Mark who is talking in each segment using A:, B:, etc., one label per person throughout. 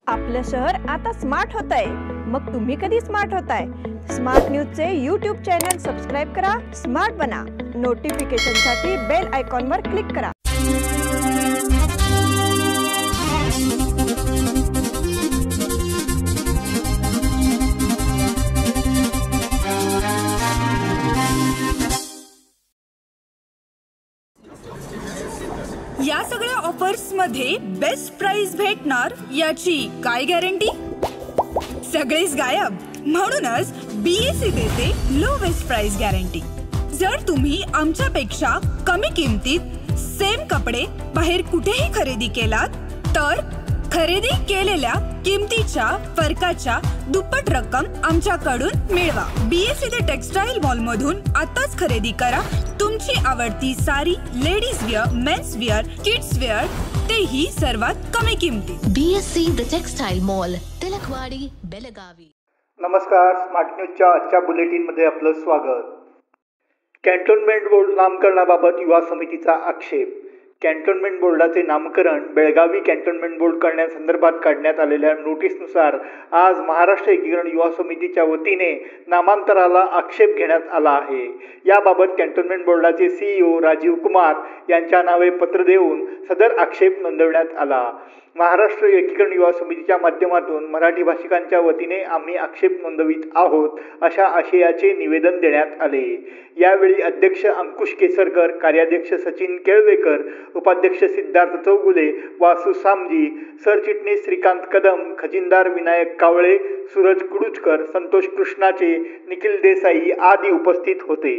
A: आपलं शहर आता स्मार्ट होतंय. मग तुम्ही कधी स्मार्ट होताय? स्मार्ट न्यूजचे यूट्यूब चॅनल सबस्क्राईब करा, स्मार्ट बना. नोटिफिकेशनसाठी बेल आयकॉनवर क्लिक करा.
B: या सगळ्या ऑफर्स मध्ये बेस्ट प्राइस भेटणार याची काय गॅरंटी? सगळेच गायब. म्हणूनच BSE देते लोवेस्ट प्राइस गॅरंटी. जर तुम्ही आमच्यापेक्षा कमी किमतीत सेम कपडे बाहेर कुठेही खरेदी केलात तर खरेदी केलेल्या किमतीच्या फरकाच्या दुप्पट रक्कम आमच्याकडून मिळवा. BSE द टेक्सटाईल मॉल मधून आताच खरेदी करा तुमची आवडती sari, ladies wear, men's wear, kids wear, तेही सर्वात कमी किमतीत.
C: BSE the textile mall, Tilakwadi, Belagavi.
D: नमस्कार, स्मार्ट न्यूजच्या आजच्या बुलेटिनमध्ये आपलं स्वागत. कॅन्टोन्मेंट बोर्ड नामकरणाबाबत युवा समितीचा आक्षेप. कॅन्टोन्मेंट बोर्डाचे नामकरण बेळगावी कॅन्टोन्मेंट बोर्ड करण्यासंदर्भात काढण्यात आलेल्या नोटीसनुसार आज महाराष्ट्र एकीकरण युवा समितीच्या वतीने नामांतराला आक्षेप घेण्यात आला आहे. याबाबत कॅन्टोन्मेंट बोर्डाचे CEO राजीव कुमार यांच्या नावे पत्र देऊन सदर आक्षेप नोंदवण्यात आला. महाराष्ट्र एकीकरण युवा समितीच्या माध्यमातून मराठी भाषिकांच्या वतीने आम्ही आक्षेप नोंदवित आहोत अशा आशयाचे निवेदन देण्यात आले. यावेळी अध्यक्ष अंकुश केसरकर, कार्याध्यक्ष सचिन केळवेकर, उपाध्यक्ष सिद्धार्थ चौगुले, वासू सामजी, सरचिटणीस श्रीकांत कदम, खजिनदार विनायक कावळे, सूरज कुडुचकर, संतोष कृष्णाचे, निखिल देसाई आदी उपस्थित होते.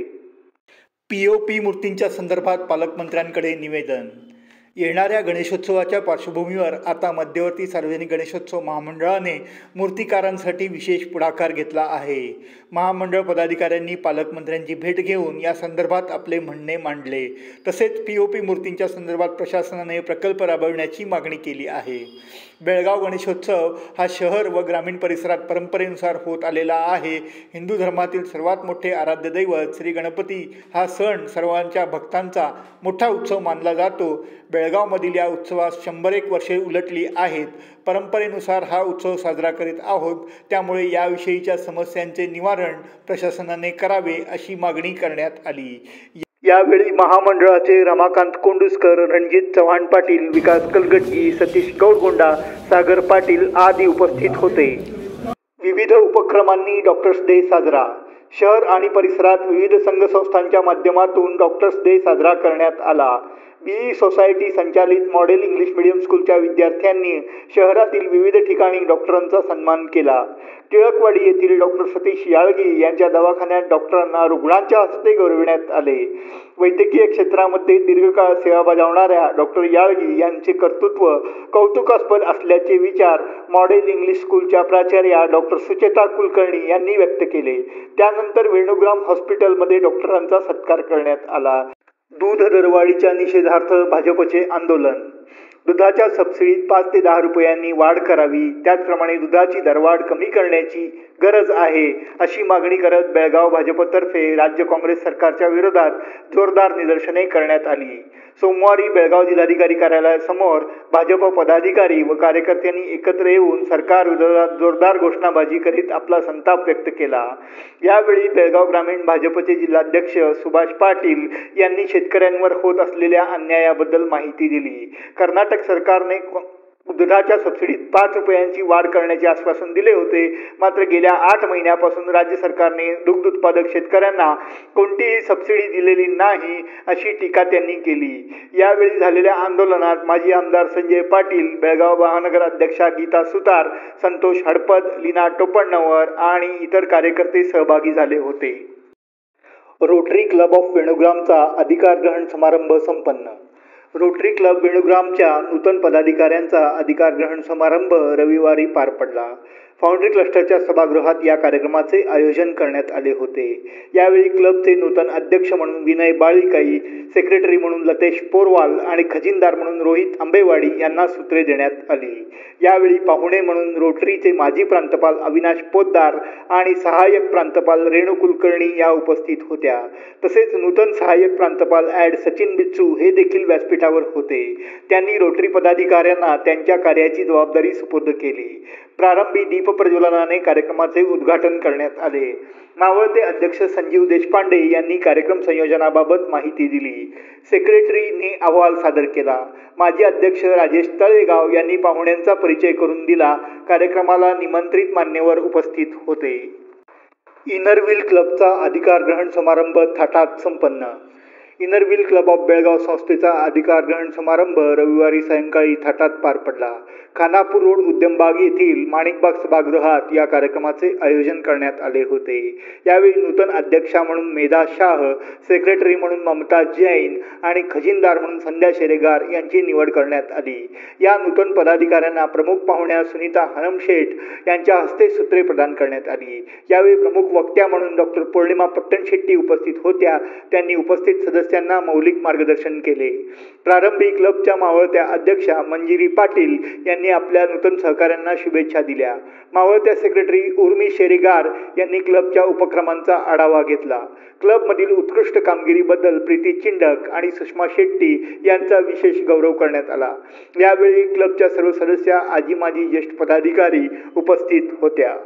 D: POP मूर्तींच्या संदर्भात पालकमंत्र्यांकडे निवेदन. येणाऱ्या गणेशोत्सवाच्या पार्श्वभूमीवर आता मध्यवर्ती सार्वजनिक गणेशोत्सव महामंडळाने मूर्तिकारांसाठी विशेष पुढाकार घेतला आहे. महामंडळ पदाधिकाऱ्यांनी पालकमंत्र्यांची भेट घेऊन या संदर्भात आपले म्हणणे मांडले. तसेच POP मूर्तींच्या संदर्भात प्रशासनाने प्रकल्प राबविण्याची मागणी केली आहे. बेळगाव गणेशोत्सव हा शहर व ग्रामीण परिसरात परंपरेनुसार होत आलेला आहे. हिंदू धर्मातील सर्वात मोठे आराध्य दैवत श्री गणपती हा सण सर्वांच्या भक्तांचा मोठा उत्सव मानला जातो. बेळगावमधील या उत्सवास 101 वर्षे उलटली आहेत. परंपरेनुसार हा उत्सव साजरा करीत आहोत. त्यामुळे याविषयीच्या समस्यांचे निवारण प्रशासनाने करावे अशी मागणी करण्यात आली. यावेळी महामंडळाचे रमाकांत कोंडुस्कर, रणजित चव्हाण पाटील, विकास कलगटगी, सतीश गौडगोंडा, सागर पाटील आदी उपस्थित होते. विविध उपक्रमांनी डॉक्टर्स डे साजरा. शहर आणि परिसरात विविध संघ संस्थांच्या माध्यमातून डॉक्टर्स डे साजरा करण्यात आला. BE सोसायटी संचालित मॉडेल इंग्लिश मीडियम स्कूलच्या विद्यार्थ्यांनी शहरातील विविध ठिकाणी डॉक्टरांचा सन्मान केला. टिळकवाडी येथील डॉक्टर सतीश याळगी यांच्या दवाखान्यात डॉक्टरांना रुग्णांच्या हस्ते गौरविण्यात आले. वैद्यकीय क्षेत्रामध्ये दीर्घकाळ सेवा बजावणाऱ्या डॉक्टर याळगी यांचे कर्तृत्व कौतुकास्पद असल्याचे विचार मॉडेल इंग्लिश स्कूलच्या प्राचार्या डॉक्टर सुचेता कुलकर्णी यांनी व्यक्त केले. त्यानंतर वेणुग्राम हॉस्पिटलमध्ये डॉक्टरांचा सत्कार करण्यात आला. दूध दरवाढीच्या निषेधार्थ भाजपचे आंदोलन. दुधाच्या सबसिडीत 5 ते 10 रुपयांनी वाढ करावी, त्याचप्रमाणे दुधाची दरवाढ कमी करण्याची गरज आहे अशी मागणी करत बेळगाव भाजपतर्फे राज्य काँग्रेस सरकारच्या विरोधात जोरदार निदर्शने करण्यात आली. सोमवारी बेळगाव जिल्हाधिकारी कार्यालयासमोर भाजप पदाधिकारी व कार्यकर्त्यांनी एकत्र येऊन सरकार विरोधात जोरदार घोषणाबाजी करीत आपला संताप व्यक्त केला. यावेळी बेळगाव ग्रामीण भाजपचे जिल्हाध्यक्ष सुभाष पाटील यांनी शेतकऱ्यांवर होत असलेल्या अन्यायाबद्दल माहिती दिली. कर्नाटक सरकारने दुधाच्या सबसिडीत 5 रुपयांची वाढ करण्याचे आश्वासन दिले होते. मात्र गेल्या 8 महिन्यापासून राज्य सरकारने दुग्ध उत्पादक शेतकऱ्यांना कोणतीही सबसिडी दिलेली नाही अशी टीका त्यांनी केली. यावेळी झालेल्या आंदोलनात माजी आमदार संजय पाटील, बेळगाव महानगर अध्यक्षा गीता सुतार, संतोष हडपद, लीना टोपणनवर आणि इतर कार्यकर्ते सहभागी झाले होते. रोटरी क्लब ऑफ वेणुग्रामचा अधिकार ग्रहण समारंभ संपन्न. रोटरी क्लब वेणुग्रामच्या नूतन पदाधिकाऱ्यांचा अधिकार ग्रहण समारंभ रविवारी पार पडला. फाउंड्री क्लस्टरच्या सभागृहात या कार्यक्रमाचे आयोजन करण्यात आले होते। यावेळी क्लबचे नूतन अध्यक्ष म्हणून विनय बाळीकाई, सेक्रेटरी म्हणून लतेश पोरवाल आणि खजिनदार म्हणून रोहित आंबेवाडी यांना सूत्रे देण्यात आली। यावेळी पाहुणे म्हणून रोटरीचे माजी प्रांतपाल अविनाश पोद्दार आणि सहाय्यक प्रांतपाल रेणू कुलकर्णी या उपस्थित होत्या। तसेच नूतन सहाय्यक प्रांतपाल ॲड सचिन बिच्चू हे देखील व्यासपीठावर होते। त्यांनी रोटरी पदाधिकाऱ्यांना त्यांच्या कार्याची जबाबदारी सुपूर्द केली। प्रारंभी दीप प्रज्वलनाने कार्यक्रमाचे उद्घाटन करण्यात आले। मावळते अध्यक्ष संजीव देशपांडे यांनी कार्यक्रम संयोजनाबाबत माहिती दिली। सेक्रेटरीने अहवाल सादर केला। माजी अध्यक्ष राजेश तळेगाव यांनी पाहुण्यांचा परिचय करून दिला। कार्यक्रमाला निमंत्रित मान्यवर उपस्थित होते। इनरव्हील क्लबचा अधिकार ग्रहण समारंभ थाटात संपन्न। इनरव्हील क्लब ऑफ बेळगाव संस्थेचा अधिकार ग्रहण समारंभ रविवारी सायंकाळी थाटात पार पडला। खानापूर रोड उद्यमबाग येथील माणिकबाग सभागृहात या कार्यक्रमाचे आयोजन करण्यात आले होते। यावेळी नूतन अध्यक्षा म्हणून मेधा शाह, सेक्रेटरी म्हणून ममता जैन आणि खजिनदार म्हणून संध्या शेरेगार यांची निवड करण्यात आली। या नूतन पदाधिकाऱ्यांना प्रमुख पाहुण्या सुनीता हनमशेठ यांच्या हस्ते सूत्रे प्रदान करण्यात आली। यावेळी प्रमुख वक्त्या म्हणून डॉक्टर पौर्णिमा पट्टणशेट्टी उपस्थित होत्या। त्यांनी उपस्थित सदस्यांना मौलिक मार्गदर्शन केले। प्रारंभी क्लबच्या मावळत्या अध्यक्षा मंजिरी पाटील यांनी आपल्या नूतन सहकाऱ्यांना शुभेच्छा दिल्या। मावळत्या सेक्रेटरी उर्मी शेरेगार यांनी क्लबच्या उपक्रमांचा आढावा घेतला। क्लबमधील उत्कृष्ट कामगिरीबद्दल प्रीती चिंडक आणि सुषमा शेट्टी यांचा विशेष गौरव करण्यात आला। यावेळी क्लबच्या सर्व सदस्या, आजी माजी ज्येष्ठ पदाधिकारी उपस्थित होत्या।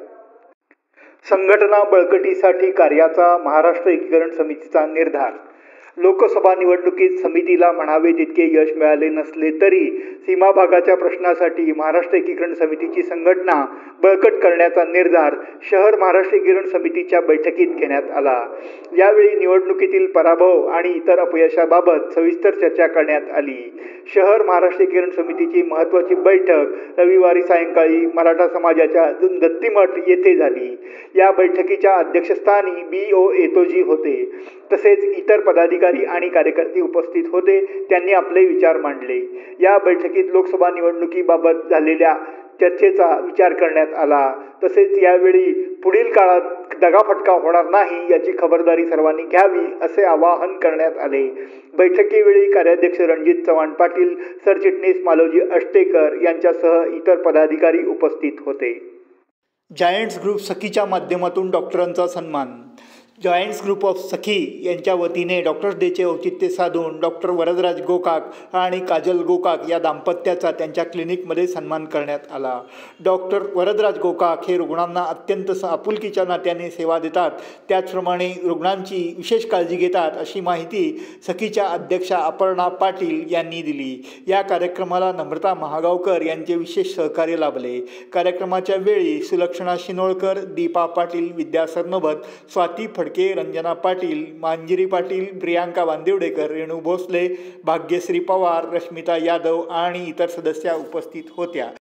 D: संघटना बळकटीसाठी कार्याचा महाराष्ट्र एकीकरण समितीचा निर्धार। लोकसभा निवडणुकीत समितीला म्हणावे तितके यश मिळाले नसले तरी सीमा भागाच्या प्रश्नासाठी महाराष्ट्र एकीकरण समितीची संघटना बळकट करण्याचा निर्धार शहर महाराष्ट्र एकीकरण समितीच्या बैठकीत घेण्यात आला। यावेळी निवडणुकीतील पराभव आणि इतर अपयशाबाबत सविस्तर चर्चा करण्यात आली। शहर महाराष्ट्र एकीकरण समितीची महत्त्वाची बैठक रविवारी सायंकाळी मराठा समाजाच्या दत्तीमठ येथे झाली। या बैठकीच्या अध्यक्षस्थानी BO एतोजी होते। तसेच इतर पदाधिकारी आणि कार्यकर्ते उपस्थित होते। त्यांनी आपले विचार मांडले। या बैठकीत लोकसभा निवडणुकीबाबत झालेल्या चर्चेचा विचार करण्यात आला। तसेच यावेळी पुढील काळात दगाफटका होणार नाही याची खबरदारी सर्वांनी घ्यावी असे आवाहन करण्यात आले। बैठकीवेळी कार्याध्यक्ष रणजित चव्हाण पाटील, सरचिटणीस मालोजी अष्टेकर यांच्यासह इतर पदाधिकारी उपस्थित होते। जायंट्स ग्रुप सखीच्या माध्यमातून डॉक्टरांचा सन्मान। जायंट्स ग्रुप ऑफ सखी यांच्या वतीने डॉक्टर्स डेचे औचित्य साधून डॉक्टर वरदराज गोकाक आणि काजल गोकाक या दाम्पत्याचा त्यांच्या क्लिनिकमध्ये सन्मान करण्यात आला। डॉक्टर वरदराज गोकाक हे रुग्णांना अत्यंत आपुलकीच्या नात्याने सेवा देतात, त्याचप्रमाणे रुग्णांची विशेष काळजी घेतात अशी माहिती सखीच्या अध्यक्षा अपर्णा पाटील यांनी दिली। या कार्यक्रमाला नम्रता महागावकर यांचे विशेष सहकार्य लाभले। कार्यक्रमाच्या वेळी सुलक्षणा शिनोळकर, दीपा पाटील, विद्या सरनोबत, स्वाती फडके, रंजना पाटील, मंजिरी पाटील, प्रियांका बांदिवडेकर, रेणू भोसले, भाग्यश्री पवार, रश्मिता यादव आणि इतर सदस्या उपस्थित होत्या।